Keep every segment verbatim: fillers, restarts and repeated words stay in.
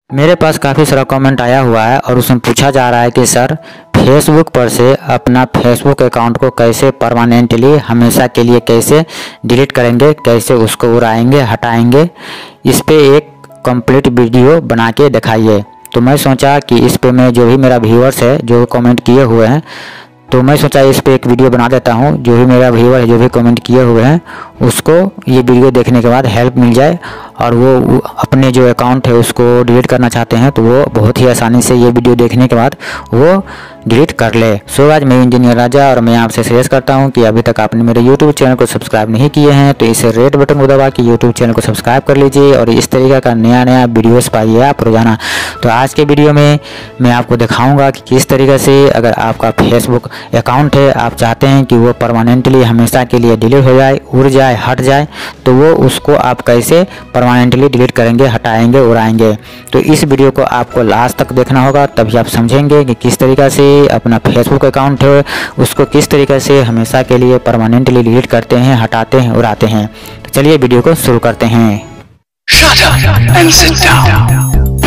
मेरे पास काफ़ी सारा कमेंट आया हुआ है और उसमें पूछा जा रहा है कि सर फेसबुक पर से अपना फेसबुक अकाउंट को कैसे परमानेंटली हमेशा के लिए कैसे डिलीट करेंगे, कैसे उसको उड़ाएंगे, हटाएंगे। इस पे एक कंप्लीट वीडियो बना के दिखाइए। तो मैं सोचा कि इस पे मैं जो भी मेरा व्यूअर्स है जो कमेंट किए हुए हैं, तो मैं सोचा इस पे एक वीडियो बना देता हूँ। जो भी मेरा व्यूअर है जो भी कमेंट किए हुए हैं उसको ये वीडियो देखने के बाद हेल्प मिल जाए और वो अपने जो अकाउंट है उसको डिलीट करना चाहते हैं तो वो बहुत ही आसानी से ये वीडियो देखने के बाद वो डिलीट कर ले। सो आज मैं इंजीनियर राजा और मैं आपसे सजेस्ट करता हूं कि अभी तक आपने मेरे यूट्यूब चैनल को सब्सक्राइब नहीं किए हैं तो इसे रेड बटन को दबा के यूट्यूब चैनल को सब्सक्राइब कर लीजिए और इस तरीके का नया नया वीडियोस पाइए आप रोजाना। तो आज के वीडियो में मैं आपको दिखाऊंगा कि किस तरीके से अगर आपका फेसबुक अकाउंट है आप चाहते हैं कि वो परमानेंटली हमेशा के लिए डिलीट हो जाए, उड़ जाए, हट जाए, तो वो उसको आप कैसे परमानेंटली डिलीट करेंगे, हटाएंगे, उड़ाएंगे। तो इस वीडियो को आपको लास्ट तक देखना होगा, तभी आप समझेंगे कि किस तरीके से अपना फेसबुक अकाउंट है उसको किस तरीके से हमेशा के लिए परमानेंटली डिलीट करते हैं, हटाते हैं, उड़ाते हैं। तो चलिए वीडियो को शुरू करते हैं। Shut up and sit down.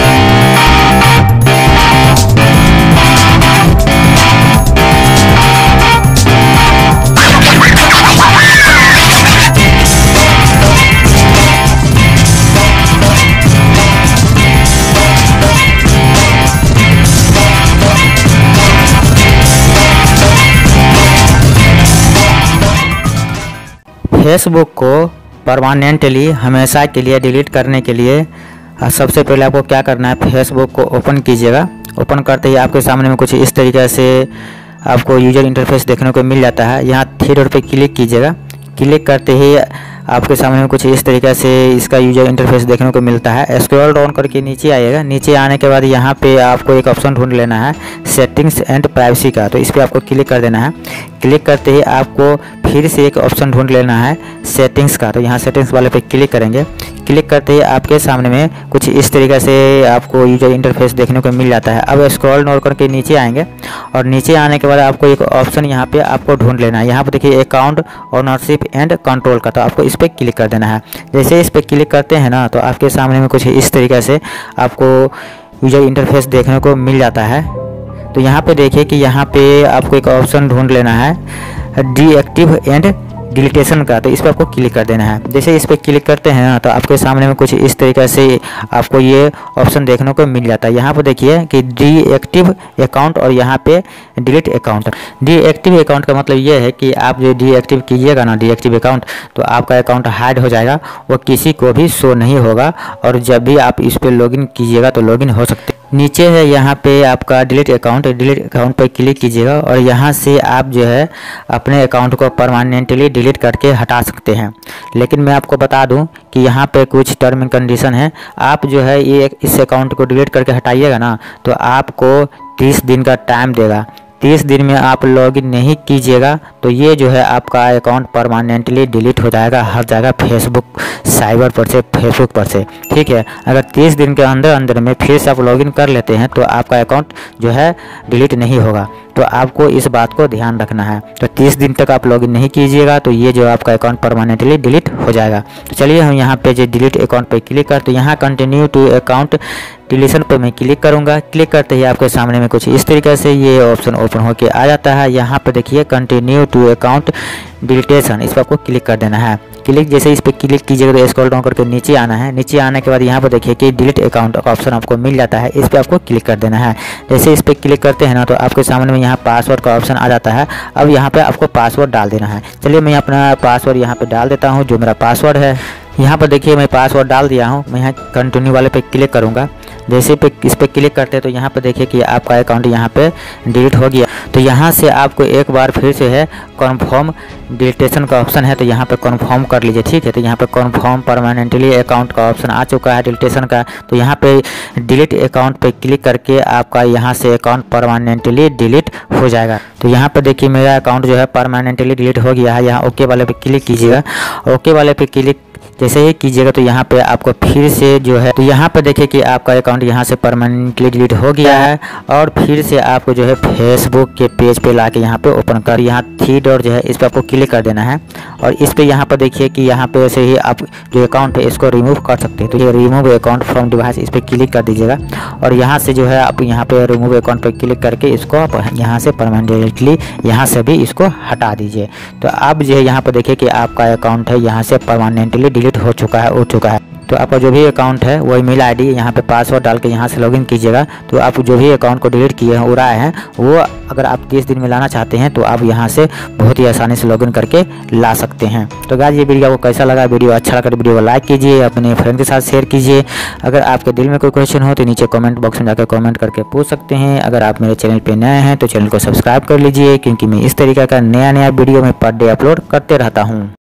Facebook को परमानेंटली हमेशा के लिए डिलीट करने के लिए सबसे पहले आपको क्या करना है, फेसबुक को ओपन कीजिएगा। ओपन करते ही आपके सामने में कुछ इस तरीके से आपको यूजर इंटरफेस देखने को मिल जाता है। यहाँ थ्री डॉट पे क्लिक कीजिएगा। क्लिक करते ही आपके सामने में कुछ इस तरीके से इसका यूजर इंटरफेस देखने को मिलता है। स्क्रॉल डाउन करके नीचे आइएगा। नीचे आने के बाद यहाँ पे आपको एक ऑप्शन ढूंढ लेना है सेटिंग्स एंड प्राइवेसी का, तो इस पर आपको क्लिक कर देना है। क्लिक करते ही आपको फिर से एक ऑप्शन ढूंढ लेना है सेटिंग्स का, तो यहाँ सेटिंग्स वाले पे क्लिक करेंगे। क्लिक करते ही आपके सामने में कुछ इस तरीके से आपको यूजर इंटरफेस देखने को मिल जाता है। अब स्क्रॉल डाउन करके नीचे आएंगे और नीचे आने के बाद आपको एक ऑप्शन यहाँ पे आपको ढूंढ लेना है। यहाँ पर देखिए अकाउंट ओनरशिप एंड कंट्रोल का, तो आपको इस पर क्लिक कर देना है। जैसे इस पर क्लिक करते हैं ना तो आपके सामने में कुछ इस तरीके से आपको यूजर इंटरफेस देखने को मिल जाता है। तो यहाँ पे देखिए कि यहाँ पे आपको एक ऑप्शन ढूंढ लेना है डीएक्टिव एंड डिलीटेशन का, तो इस पर आपको क्लिक कर देना है। जैसे इस पर क्लिक करते हैं ना तो आपके सामने में कुछ इस तरीके से आपको ये ऑप्शन देखने को मिल जाता है। यहाँ पर देखिए कि डीएक्टिव अकाउंट और यहाँ पे डिलीट अकाउंट। डीएक्टिव अकाउंट का मतलब ये है कि आप जो डीएक्टिव कीजिएगा ना डीएक्टिव अकाउंट, तो आपका अकाउंट हाइड हो जाएगा, वो किसी को भी शो नहीं होगा और जब भी आप इस पर लॉगिन कीजिएगा तो लॉगिन हो सकते। नीचे है यहाँ पे आपका डिलीट अकाउंट, डिलीट अकाउंट पर क्लिक कीजिएगा और यहाँ से आप जो है अपने अकाउंट को परमानेंटली डिलीट करके हटा सकते हैं। लेकिन मैं आपको बता दूं कि यहाँ पे कुछ टर्म एंड कंडीशन है। आप जो है ये इस अकाउंट को डिलीट करके हटाइएगा ना तो आपको तीस दिन का टाइम देगा। तीस दिन में आप लॉगिन नहीं कीजिएगा तो ये जो है आपका अकाउंट परमानेंटली डिलीट हो जाएगा, हट जाएगा फेसबुक साइबर पर से, फेसबुक पर से, ठीक है। अगर तीस दिन के अंदर अंदर में फिर से आप लॉगिन कर लेते हैं तो आपका अकाउंट जो है डिलीट नहीं होगा। तो आपको इस बात को ध्यान रखना है। तो तीस दिन तक आप लॉगिन नहीं कीजिएगा तो ये जो आपका अकाउंट परमानेंटली डिलीट हो जाएगा। तो चलिए हम यहाँ पे जो डिलीट अकाउंट पे क्लिक करते हैं, यहाँ कंटिन्यू टू अकाउंट डिलीशन पे मैं क्लिक करूँगा। क्लिक करते ही आपके सामने में कुछ इस तरीके से ये ऑप्शन ओपन होके आ जाता है। यहाँ पे देखिए कंटिन्यू टू अकाउंट डिलीटेशन, इस पर आपको क्लिक कर देना है। क्लिक जैसे इस पर क्लिक कीजिएगा तो स्क्रॉल डाउन करके नीचे आना है। नीचे आने के बाद यहाँ पर देखिए कि डिलीट अकाउंट का ऑप्शन आपको मिल जाता है, इस पर आपको क्लिक कर देना है। जैसे इस पर क्लिक करते हैं ना तो आपके सामने में यहाँ पासवर्ड का ऑप्शन आ जाता है। अब यहाँ पे आपको पासवर्ड डाल देना है। चलिए मैं अपना पासवर्ड यहाँ पे डाल देता हूँ, जो मेरा पासवर्ड है। यहाँ पर देखिए मैं पासवर्ड डाल दिया हूँ। मैं यहाँ कंटिन्यू वाले पे क्लिक करूँगा। जैसे पे इस पर क्लिक करते हैं तो यहाँ पे देखिए कि आपका अकाउंट यहाँ पे डिलीट हो गया। तो यहाँ से आपको एक बार फिर से है कन्फर्म डिलीटेशन का ऑप्शन है, तो यहाँ पे कन्फर्म कर लीजिए, ठीक है। तो यहाँ पे कन्फर्म परमानेंटली अकाउंट का ऑप्शन आ चुका है डिलीटेशन का। तो यहाँ पे डिलीट अकाउंट पे क्लिक करके आपका यहाँ से अकाउंट परमानेंटली डिलीट हो जाएगा। तो यहाँ पे देखिए मेरा अकाउंट जो है परमानेंटली डिलीट हो गया है। यहाँ ओके वाले पे क्लिक कीजिएगा। ओके वाले पे क्लिक जैसे ही कीजिएगा तो यहाँ पे आपको फिर से जो है तो यहाँ पे देखिए कि आपका अकाउंट यहाँ से परमानेंटली डिलीट हो गया है। और फिर से आपको जो है फेसबुक के पेज पे लाके यहाँ पे ओपन कर यहाँ थ्री डॉट जो है इस पर आपको क्लिक कर देना है। और इस पे यहाँ पर देखिए कि यहाँ पे वैसे ही आप जो अकाउंट है इसको रिमूव कर सकते हैं। तो ये रिमूव अकाउंट फ्रॉम डिवाइस इस पर क्लिक कर दीजिएगा और यहाँ से जो है आप यहाँ पे रिमूव अकाउंट पर क्लिक करके इसको आप यहाँ से परमानेंटली यहाँ से भी इसको हटा दीजिए। तो अब जो है यहाँ पर देखिए कि आपका अकाउंट है यहाँ से परमानेंटली डिलीट हो चुका है हो चुका है। तो आपका जो भी अकाउंट है वो ईमेल आईडी यहाँ पे पासवर्ड डाल के यहाँ से लॉगिन कीजिएगा। तो आप जो भी अकाउंट को डिलीट किए हैं उड़ाए हैं वो अगर आप तीस दिन में लाना चाहते हैं तो आप यहाँ से बहुत ही आसानी से लॉगिन करके ला सकते हैं। तो गाइस ये वीडियो आपको कैसा लगा? वीडियो अच्छा लगा तो वीडियो को लाइक कीजिए, अपने फ्रेंड के साथ शेयर कीजिए। अगर आपके दिल में कोई क्वेश्चन हो तो नीचे कमेंट बॉक्स में जाकर कमेंट करके पूछ सकते हैं। अगर आप मेरे चैनल पर नए हैं तो चैनल को सब्सक्राइब कर लीजिए, क्योंकि मैं इस तरीके का नया नया वीडियो में पर डे अपलोड करते रहता हूँ।